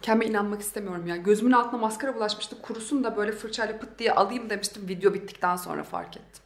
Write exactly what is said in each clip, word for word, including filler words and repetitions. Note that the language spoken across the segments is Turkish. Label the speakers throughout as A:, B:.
A: Kendime inanmak istemiyorum ya. Gözümün altına maskara bulaşmıştı. Kurusun da böyle fırçayla pıt diye alayım demiştim. Video bittikten sonra fark ettim.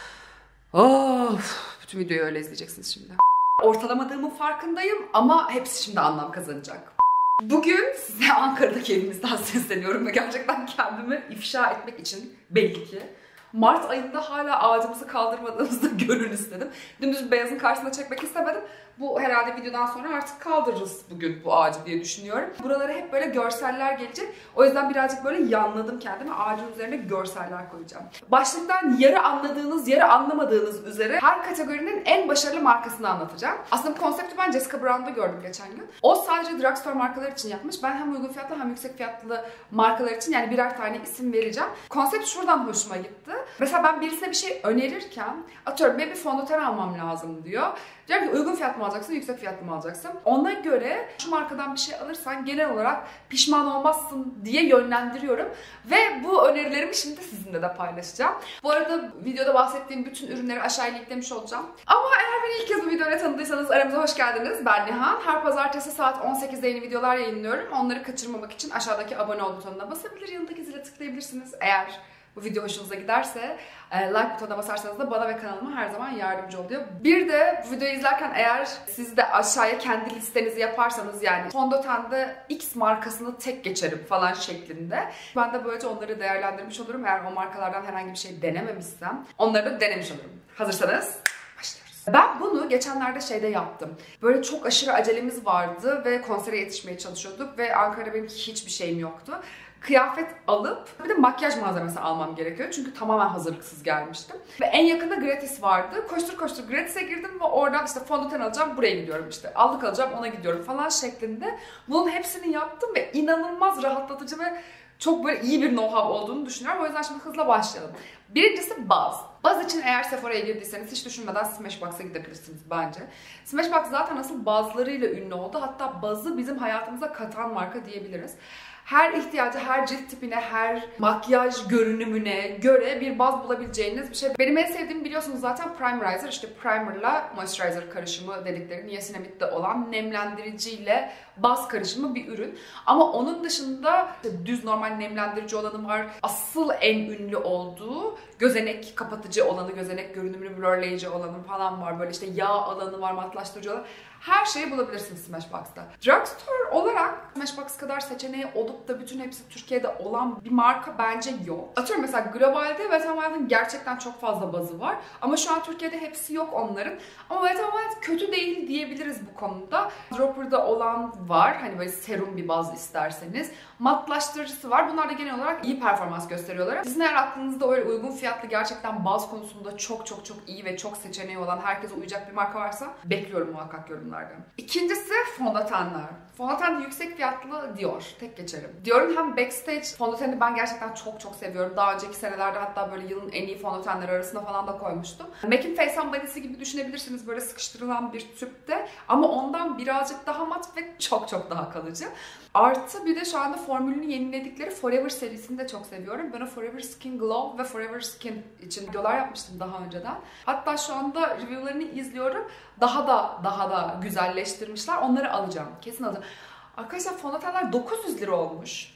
A: Of, bütün videoyu öyle izleyeceksiniz şimdi. Ortalamadığımın farkındayım ama hepsi şimdi anlam kazanacak. Bugün size Ankara'daki evimizden sesleniyorum ve gerçekten kendimi ifşa etmek için belli ki Mart ayında hala ağacımızı kaldırmadığımızda görün istedim. Dümdüz beyazın karşısına çekmek istemedim. Bu herhalde videodan sonra artık kaldırırız bugün bu ağacı diye düşünüyorum. Buralara hep böyle görseller gelecek. O yüzden birazcık böyle yanladım kendimi. Ağacın üzerine görseller koyacağım. Başlıktan yarı anladığınız, yarı anlamadığınız üzere her kategorinin en başarılı markasını anlatacağım. Aslında bu konsepti ben Jessica Brown'da gördüm geçen gün. O sadece drugstore markalar için yapmış. Ben hem uygun fiyatlı hem yüksek fiyatlı markalar için yani birer tane isim vereceğim. Konsept şuradan hoşuma gitti. Mesela ben birisine bir şey önerirken atıyorum bir fondöten almam lazım diyor. Diyorum ki uygun fiyatlı mı alacaksın, yüksek fiyatlı mı alacaksın? Ona göre şu markadan bir şey alırsan genel olarak pişman olmazsın diye yönlendiriyorum. Ve bu önerilerimi şimdi sizinle de paylaşacağım. Bu arada videoda bahsettiğim bütün ürünleri aşağıya linklemiş olacağım. Ama eğer beni ilk kez bu videoyla tanıdıysanız aramıza hoş geldiniz. Ben Nihan. Her pazartesi saat on sekizde yeni videolar yayınlıyorum. Onları kaçırmamak için aşağıdaki abone ol butonuna basabilir, yanındaki zile tıklayabilirsiniz. Eğer bu video hoşunuza giderse like butonuna basarsanız da bana ve kanalıma her zaman yardımcı oluyor. Bir de bu videoyu izlerken eğer siz de aşağıya kendi listenizi yaparsanız yani fondötende X markasını tek geçerim falan şeklinde. Ben de böylece onları değerlendirmiş olurum. Eğer o markalardan herhangi bir şey denememişsem onları da denemiş olurum. Hazırsanız başlıyoruz. Ben bunu geçenlerde şeyde yaptım. Böyle çok aşırı acelemiz vardı ve konsere yetişmeye çalışıyorduk ve Ankara'da benim hiçbir şeyim yoktu. Kıyafet alıp bir de makyaj malzemesi almam gerekiyor. Çünkü tamamen hazırlıksız gelmiştim. Ve en yakında gratis vardı. Koştur koştur gratis'e girdim ve oradan işte fondöten alacağım, buraya gidiyorum işte. Allık alacağım, ona gidiyorum falan şeklinde. Bunun hepsini yaptım ve inanılmaz rahatlatıcı ve çok böyle iyi bir know-how olduğunu düşünüyorum. O yüzden şimdi hızla başlayalım. Birincisi baz. Baz için eğer Sephora'ya girdiyseniz hiç düşünmeden Smashbox'a gidebilirsiniz bence. Smashbox zaten asıl bazlarıyla ünlü oldu. Hatta bazı bizim hayatımıza katan marka diyebiliriz. Her ihtiyacı, her cilt tipine, her makyaj görünümüne göre bir baz bulabileceğiniz bir şey. Benim en sevdiğim biliyorsunuz zaten Primerizer. İşte primerla moisturizer karışımı dedikleri niacinamide olan nemlendiriciyle baz karışımı bir ürün. Ama onun dışında işte düz normal nemlendirici olanı var. Asıl en ünlü olduğu gözenek kapatıcı olanı, gözenek görünümlü blurleyici olanı falan var. Böyle işte yağ alanı var, matlaştırıcı olanı. Her şeyi bulabilirsiniz Smashbox'ta. Drugstore olarak Smashbox kadar seçeneği olup da bütün hepsi Türkiye'de olan bir marka bence yok. Atıyorum mesela globalde Wet n Wild'ın gerçekten çok fazla bazı var. Ama şu an Türkiye'de hepsi yok onların. Ama Wet n Wild kötü değil diyebiliriz bu konuda. Dropper'da olan var. Hani böyle serum bir baz isterseniz. Matlaştırıcısı var. Bunlar da genel olarak iyi performans gösteriyorlar. Sizin eğer aklınızda öyle uygun fiyatlı gerçekten baz konusunda çok çok çok iyi ve çok seçeneği olan herkese uyacak bir marka varsa bekliyorum muhakkak yorumlardan. İkincisi fondötenler. Fondöten de yüksek fiyatlı Dior. Tek geçerim. Dior'un hem backstage fondötenini ben gerçekten çok çok seviyorum. Daha önceki senelerde hatta böyle yılın en iyi fondötenleri arasında falan da koymuştum. MAC'in Face and Body'si gibi düşünebilirsiniz. Böyle sıkıştırılan bir tüpte. Ama ondan birazcık daha mat ve çok çok daha kalıcı. Artı bir de şu anda formülünü yeniledikleri Forever serisini de çok seviyorum. Ben o Forever Skin Glow ve Forever Skin için videolar yapmıştım daha önceden. Hatta şu anda review'larını izliyorum. Daha da daha da güzelleştirmişler. Onları alacağım. Kesin alacağım. Arkadaşlar fondötenler dokuz yüz lira olmuş.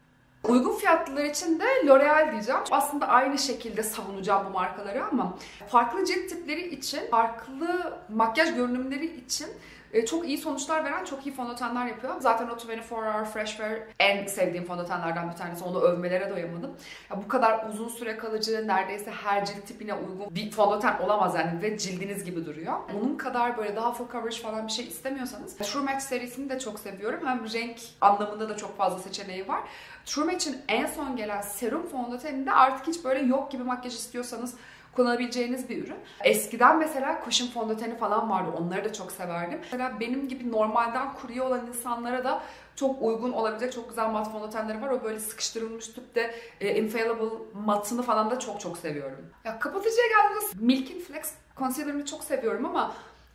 A: Uygun fiyatlılar için de L'Oreal diyeceğim. Aslında aynı şekilde savunacağım bu markaları ama farklı cilt tipleri için, farklı makyaj görünümleri için çok iyi sonuçlar veren çok iyi fondötenler yapıyor. Zaten o yirmi dört Hour Fresh Wear en sevdiğim fondötenlerden bir tanesi. Onu övmelere doyamadım. Ya bu kadar uzun süre kalıcı, neredeyse her cilt tipine uygun bir fondöten olamaz yani ve cildiniz gibi duruyor. Onun kadar böyle daha full coverage falan bir şey istemiyorsanız True Match serisini de çok seviyorum. Hem renk anlamında da çok fazla seçeneği var. True Match'in en son gelen serum fondöteninde artık hiç böyle yok gibi makyaj istiyorsanız kullanabileceğiniz bir ürün. Eskiden mesela kuşun fondöteni falan vardı. Onları da çok severdim. Mesela benim gibi normalden kuruyor olan insanlara da çok uygun olabilecek çok güzel mat fondötenleri var. O böyle sıkıştırılmış tüpte e, Infallible matını falan da çok çok seviyorum. Ya kapatıcıya geldiğimizde Milk and Flex concealer'ını çok seviyorum ama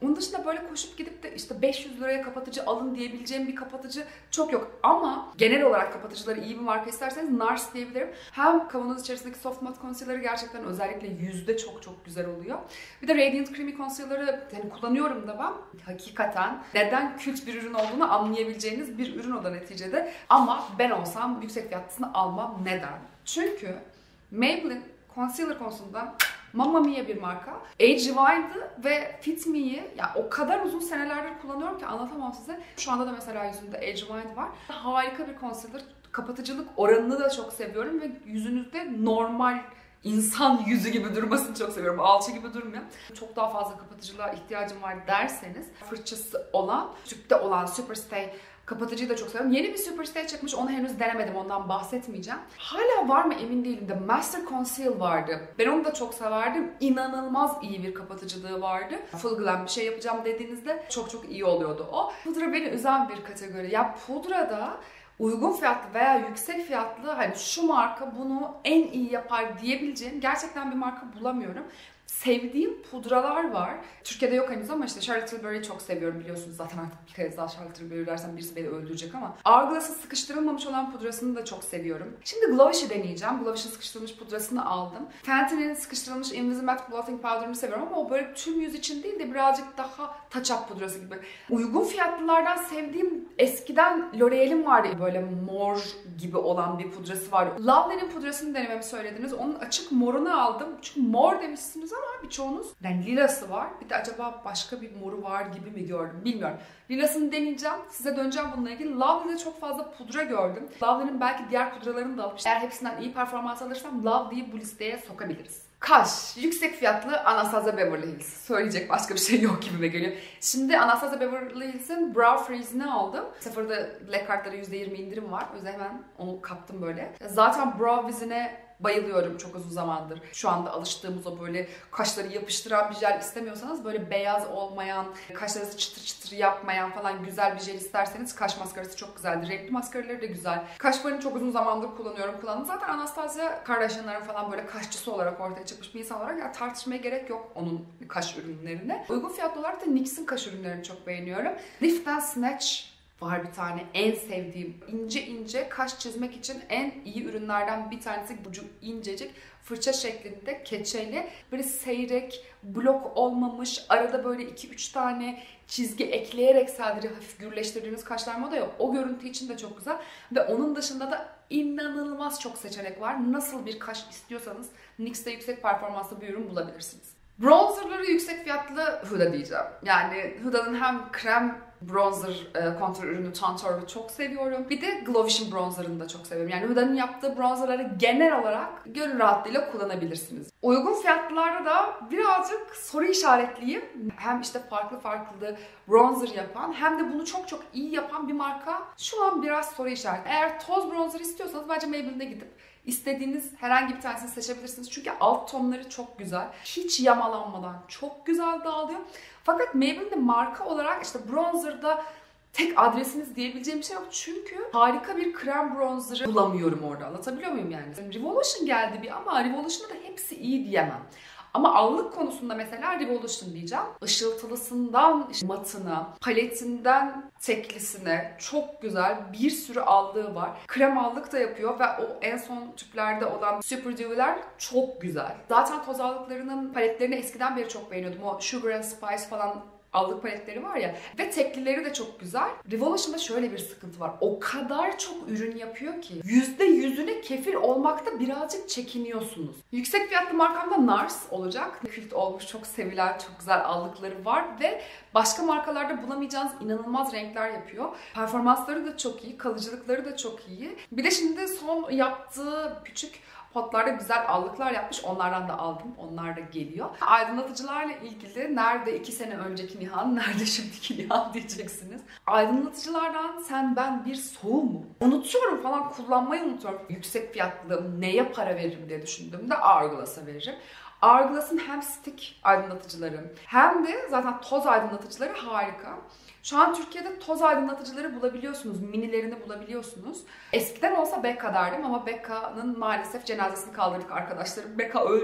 A: Onun dışında böyle koşup gidip de işte beş yüz liraya kapatıcı alın diyebileceğim bir kapatıcı çok yok. Ama genel olarak kapatıcıları iyi bir marka isterseniz NARS diyebilirim. Hem kavanoz içerisindeki soft matte concealer'ı gerçekten özellikle yüzde çok çok güzel oluyor. Bir de Radiant Creamy Concealer'ı yani kullanıyorum da ben. Hakikaten neden kült bir ürün olduğunu anlayabileceğiniz bir ürün o da neticede. Ama ben olsam yüksek fiyatlısını almam. Neden? Çünkü Maybelline concealer konusunda Mamma Mia bir marka. Age Rewired'ı ve Fit Me'yi ya o kadar uzun senelerdir kullanıyorum ki anlatamam size. Şu anda da mesela yüzümde Age Rewired var. Harika bir concealer. Kapatıcılık oranını da çok seviyorum ve yüzünüzde normal insan yüzü gibi durmasını çok seviyorum. Alçı gibi durmuyor. Çok daha fazla kapatıcılığa ihtiyacım var derseniz fırçası olan, tüpte olan Superstay kapatıcıyı da çok seviyorum. Yeni bir Superstay çıkmış. Onu henüz denemedim. Ondan bahsetmeyeceğim. Hala var mı emin değilim de Master Conceal vardı. Ben onu da çok severdim. İnanılmaz iyi bir kapatıcılığı vardı. Full glam bir şey yapacağım dediğinizde çok çok iyi oluyordu o. Pudra beni üzen bir kategori. Ya pudrada uygun fiyatlı veya yüksek fiyatlı hani şu marka bunu en iyi yapar diyebileceğim gerçekten bir marka bulamıyorum. Sevdiğim pudralar var. Türkiye'de yok henüz ama işte Charlotte Tilbury'yi çok seviyorum biliyorsunuz. Zaten artık bir kez daha Charlotte Tilbury dersem birisi beni öldürecek ama. Hourglass'ın sıkıştırılmamış olan pudrasını da çok seviyorum. Şimdi Glovish'i deneyeceğim. Glovish'in sıkıştırılmış pudrasını aldım. Fenty'nin sıkıştırılmış Invisimatte Blotting Powder'ını seviyorum ama o böyle tüm yüz için değil de birazcık daha touch-up pudrası gibi. Uygun fiyatlılardan sevdiğim eskiden L'Oreal'in vardı böyle mor gibi olan bir pudrası vardı. Lovely'nin pudrasını denememi söylediniz. Onun açık morunu aldım. Çünkü mor demişsiniz ama birçoğunuz yani lilası var. Bir de acaba başka bir moru var gibi mi gördüm bilmiyorum. Lilasını deneyeceğim. Size döneceğim bununla ilgili. Lovely'de çok fazla pudra gördüm. Lovely'nin belki diğer pudralarını da alıp eğer hepsinden iyi performans alırsam Lovely'yi bu listeye sokabiliriz. Kaş. Yüksek fiyatlı Anastasia Beverly Hills. Söyleyecek başka bir şey yok gibime geliyor. Şimdi Anastasia Beverly Hills'in Brow Freeze'ini aldım. Sıfırda Black Card'lara yüzde yirmi indirim var. O yüzden hemen onu kaptım böyle. Zaten Brow Wize'ine bayılıyorum çok uzun zamandır. Şu anda alıştığımız o böyle kaşları yapıştıran bir jel istemiyorsanız böyle beyaz olmayan, kaşlarınızı çıtır çıtır yapmayan falan güzel bir jel isterseniz kaş maskarası çok güzeldir. Renkli maskaraları da güzel. Kaş farını çok uzun zamandır kullanıyorum. Kullandım. Zaten Anastasia Kardashian'ların falan böyle kaşçısı olarak ortaya çıkmış bir insan olarak ya tartışmaya gerek yok onun kaş ürünlerine. Uygun fiyatlı olarak da N Y X'in kaş ürünlerini çok beğeniyorum. Liften Snatch var bir tane en sevdiğim ince ince kaş çizmek için en iyi ürünlerden bir tanesi. Ucu incecik fırça şeklinde keçeli böyle seyrek blok olmamış arada böyle iki üç tane çizgi ekleyerek sadece hafif gürleştirdiğiniz kaşlar moda yok. O görüntü için de çok güzel ve onun dışında da inanılmaz çok seçenek var. Nasıl bir kaş istiyorsanız N Y X'te yüksek performanslı bir ürün bulabilirsiniz. Bronzerları yüksek fiyatlı Huda diyeceğim. Yani Huda'nın hem krem bronzer e, kontür ürünü Tantor'u çok seviyorum. Bir de Glovish'in bronzerını da çok seviyorum. Yani Huda'nın yaptığı bronzerları genel olarak gönül rahatlığıyla kullanabilirsiniz. Uygun fiyatlılarda da birazcık soru işaretliyim. Hem işte farklı farklı bronzer yapan hem de bunu çok çok iyi yapan bir marka. Şu an biraz soru işareti. Eğer toz bronzer istiyorsanız bence Maybelline'e gidip İstediğiniz herhangi bir tanesini seçebilirsiniz. Çünkü alt tonları çok güzel. Hiç yamalanmadan çok güzel dağılıyor. Fakat Maybelline'de marka olarak işte bronzer'da tek adresiniz diyebileceğim bir şey yok. Çünkü harika bir krem bronzer'ı bulamıyorum orada. Anlatabiliyor muyum yani? Revolution geldi bir ama Revolution'da da hepsi iyi diyemem. Ama allık konusunda mesela Revolution diyeceğim. Işıltılısından işte matına, paletinden teklisine çok güzel bir sürü allığı var. Krem allık da yapıyor ve o en son tüplerde olan Super Dew'ler çok güzel. Zaten toz allıklarının paletlerini eskiden beri çok beğeniyordum. O Sugar and Spice falan allık paletleri var ya ve teklileri de çok güzel. Revolution'da şöyle bir sıkıntı var. O kadar çok ürün yapıyor ki yüzde yüzüne kefil olmakta birazcık çekiniyorsunuz. Yüksek fiyatlı markamda NARS olacak. Kült olmuş, çok sevilen, çok güzel allıkları var ve başka markalarda bulamayacağınız inanılmaz renkler yapıyor. Performansları da çok iyi, kalıcılıkları da çok iyi. Bir de şimdi son yaptığı küçük potlarda güzel allıklar yapmış. Onlardan da aldım. Onlar da geliyor. Aydınlatıcılarla ilgili nerede iki sene önceki Nihan, nerede şimdiki Nihan diyeceksiniz. Aydınlatıcılardan sen ben bir soğumum. Unutuyorum falan, kullanmayı unutuyorum. Yüksek fiyatlı neye para veririm diye düşündüğümde Hourglass'a veririm. Hourglass'ın hem stick aydınlatıcıları hem de zaten toz aydınlatıcıları harika. Şu an Türkiye'de toz aydınlatıcıları bulabiliyorsunuz, minilerini bulabiliyorsunuz. Eskiden olsa Becca derdim ama Becca'nın maalesef cenazesini kaldırdık arkadaşlarım. Becca öldü.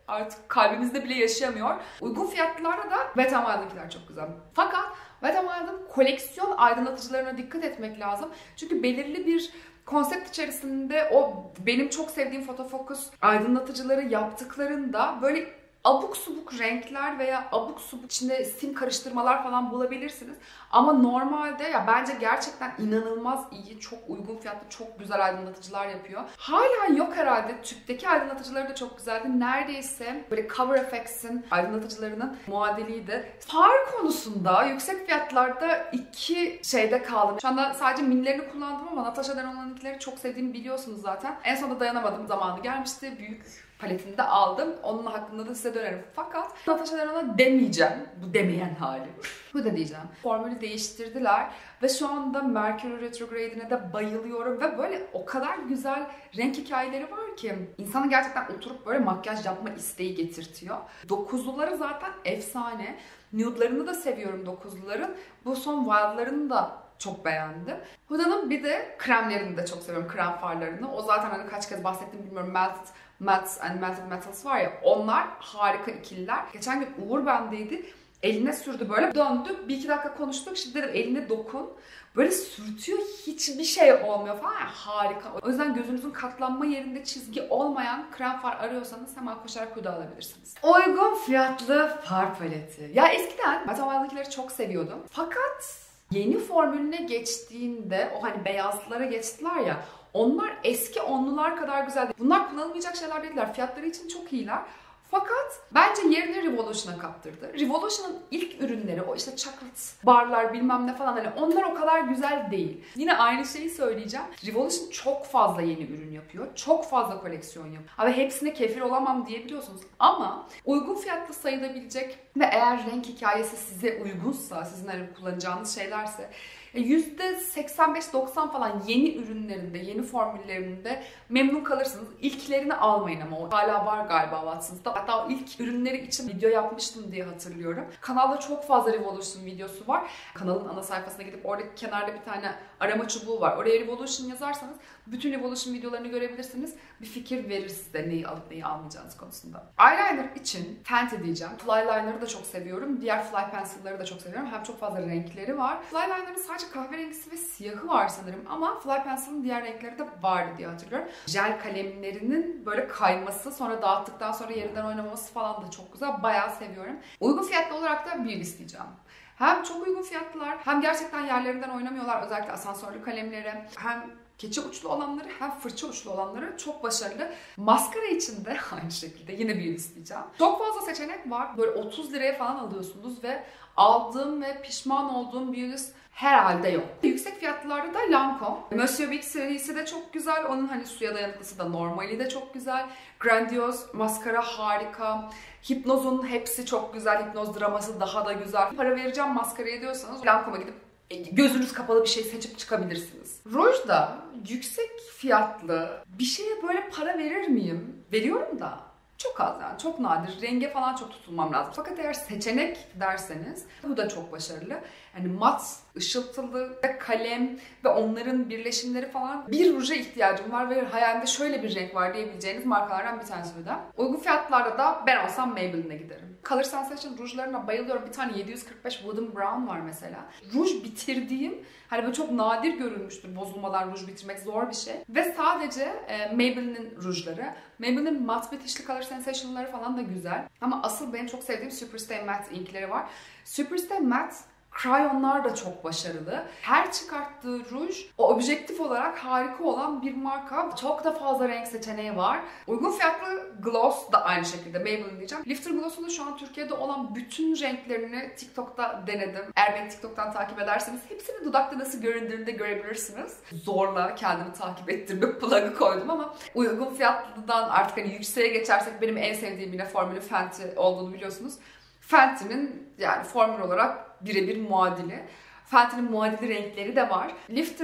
A: artık kalbimizde bile yaşayamıyor. Uygun fiyatlılarda da Wet n Wild'ınkiler çok güzel. Fakat Wet n Wild'ın koleksiyon aydınlatıcılarına dikkat etmek lazım. Çünkü belirli bir konsept içerisinde o benim çok sevdiğim fotofokus aydınlatıcıları yaptıklarında böyle abuk subuk renkler veya abuk subuk içinde sim karıştırmalar falan bulabilirsiniz. Ama normalde ya bence gerçekten inanılmaz iyi, çok uygun fiyatlı, çok güzel aydınlatıcılar yapıyor. Hala yok herhalde. Tüpteki aydınlatıcıları da çok güzeldi. Neredeyse böyle Cover F X'in aydınlatıcılarının muadiliydi. Far konusunda yüksek fiyatlarda iki şeyde kaldım. Şu anda sadece minilerini kullandım ama Natasha Denon'unkileri çok sevdiğimi biliyorsunuz zaten. En sonunda dayanamadım. Zamanı gelmişti. Büyük paletini de aldım. Onun hakkında da size dönerim. Fakat Natasha Denon'a demeyeceğim. Bu demeyen hali. Bu da diyeceğim. Formülü değiştirdiler ve şu anda Mercury Retrograde'ine de bayılıyorum ve böyle o kadar güzel renk hikayeleri var ki insanı gerçekten oturup böyle makyaj yapma isteği getirtiyor. Dokuzluları zaten efsane. Nude'larını da seviyorum dokuzluların. Bu son Wild'larını da çok beğendim. Huda'nın bir de kremlerini de çok seviyorum. Krem farlarını. O zaten hani kaç kez bahsettim bilmiyorum. Melted Mattes and Melted Metals var ya, onlar harika ikililer. Geçen gün Uğur bendeydi. Eline sürdü böyle. Döndü. Bir iki dakika konuştuk. Şimdi dedim eline dokun. Böyle sürtüyor. Hiçbir şey olmuyor falan. Yani harika. O yüzden gözünüzün katlanma yerinde çizgi olmayan krem far arıyorsanız hemen koşarak Huda alabilirsiniz. Uygun fiyatlı far paleti. Ya eskiden Matamalı'dakileri çok seviyordum. Fakat yeni formülüne geçtiğinde o hani beyazlara geçtiler ya, onlar eski onlular kadar güzel değil. Bunlar kullanılmayacak şeyler değiller. Fiyatları için çok iyiler. Fakat bence yerini Revolution'a kaptırdı. Revolution'ın ilk ürünleri, o işte chocolate barlar bilmem ne falan, hani onlar o kadar güzel değil. Yine aynı şeyi söyleyeceğim. Revolution çok fazla yeni ürün yapıyor. Çok fazla koleksiyon yapıyor. Abi hepsine kefil olamam diyebiliyorsunuz. Ama uygun fiyatlı sayılabilecek ve eğer renk hikayesi size uygunsa, sizin hani kullanacağınız şeylerse yüzde seksen beş doksan falan yeni ürünlerinde, yeni formüllerinde memnun kalırsınız. İlklerini almayın ama o hala var galiba Watsons'ta. Hatta o ilk ürünleri için video yapmıştım diye hatırlıyorum. Kanalda çok fazla Revolution videosu var. Kanalın ana sayfasına gidip oradaki kenarda bir tane arama çubuğu var. Oraya Revolution yazarsanız bütün Revolution videolarını görebilirsiniz. Bir fikir verir size neyi alıp neyi almayacağınız konusunda. Eyeliner için Fenty diyeceğim. Flyliner'ı da çok seviyorum. Diğer Fly Pencil'ları da çok seviyorum. Hem çok fazla renkleri var. Flyliner'ın sadece kahverengisi ve siyahı var sanırım ama Fly Pencil'ın diğer renkleri de vardı diye hatırlıyorum. Jel kalemlerinin böyle kayması, sonra dağıttıktan sonra yerinden oynaması falan da çok güzel. Bayağı seviyorum. Uygun fiyatlı olarak da bir isteyeceğim. Hem çok uygun fiyatlılar, hem gerçekten yerlerinden oynamıyorlar, özellikle asansörlü kalemleri. Hem keçe uçlu olanları hem fırça uçlu olanları çok başarılı. Maskara için de aynı şekilde yine bir isteyeceğim. Çok fazla seçenek var. Böyle otuz liraya falan alıyorsunuz ve aldığım ve pişman olduğum bir yüz herhalde yok. Yüksek fiyatlılarda da Lancome. Monsieur Big serisi de çok güzel. Onun hani suya dayanıklısı da, normali de çok güzel. Grandiose maskara harika. Hipnoz'un hepsi çok güzel. Hipnoz draması daha da güzel. Para vereceğim maskaraya diyorsanız Lancome'a gidip gözünüz kapalı bir şey seçip çıkabilirsiniz. Ruj da yüksek fiyatlı bir şeye böyle para verir miyim? Veriyorum da çok az, yani çok nadir. Renge falan çok tutulmam lazım. Fakat eğer seçenek derseniz bu da çok başarılı. Yani mat, ışıltılı ve kalem ve onların birleşimleri falan, bir ruja ihtiyacım var ve hayalimde şöyle bir renk var diyebileceğiniz markalardan bir tanesi bu da. Uygun fiyatlarda da ben olsam Maybelline'e giderim. Color Sensation rujlarına bayılıyorum. Bir tane yedi yüz kırk beş Wooden Brown var mesela. Ruj bitirdiğim, hani böyle çok nadir görülmüştür bozulmadan ruj bitirmek zor bir şey. Ve sadece e, Maybelline'in rujları. Maybelline'in mat bitişli Color Sensation'ları falan da güzel. Ama asıl benim çok sevdiğim Superstay Matte inkleri var. Superstay Matte Crayonlar da çok başarılı. Her çıkarttığı ruj o objektif olarak harika olan bir marka. Çok da fazla renk seçeneği var. Uygun fiyatlı gloss da aynı şekilde Maybelline diyeceğim. Lifter Gloss'un da şu an Türkiye'de olan bütün renklerini TikTok'ta denedim. Eğer beni TikTok'tan takip ederseniz hepsini dudakta nasıl göründüğünü de görebilirsiniz. Zorla kendimi takip ettirme plug'ı koydum ama uygun fiyatlıdan artık hani yükseğe geçersek benim en sevdiğim yine formülü Fenty olduğunu biliyorsunuz. Fenty'nin yani formül olarak birebir muadili. Fenty'nin muadili renkleri de var. Lifter'ın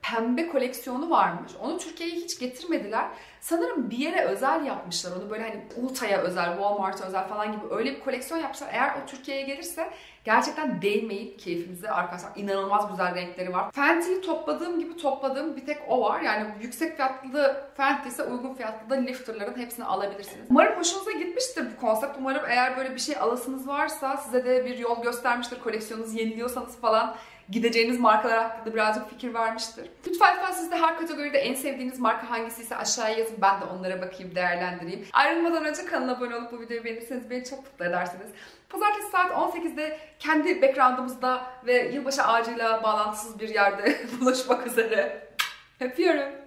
A: pembe koleksiyonu varmış. Onu Türkiye'ye hiç getirmediler. Sanırım bir yere özel yapmışlar onu, böyle hani Ulta'ya özel, Walmart'a özel falan gibi öyle bir koleksiyon yapmışlar. Eğer o Türkiye'ye gelirse gerçekten değmeyin keyfimize arkadaşlar. İnanılmaz güzel renkleri var. Fenty'yi topladığım gibi topladığım bir tek o var. Yani yüksek fiyatlı Fenty ise uygun fiyatlı da Lifter'ların hepsini alabilirsiniz. Umarım hoşunuza gitmiştir bu konsept. Umarım eğer böyle bir şey alasınız varsa size de bir yol göstermiştir. Koleksiyonunuzu yeniliyorsanız falan gideceğiniz markalar hakkında birazcık fikir vermiştir. Lütfen lütfen siz de her kategoride en sevdiğiniz marka hangisiyse aşağıya yazın. Ben de onlara bakayım, değerlendireyim. Ayrılmadan önce kanala abone olup bu videoyu beğenirseniz beni çok mutlu edersiniz. Pazartesi saat on sekizde kendi background'ımızda ve yılbaşı ağacıyla bağlantısız bir yerde buluşmak üzere. Öpüyorum.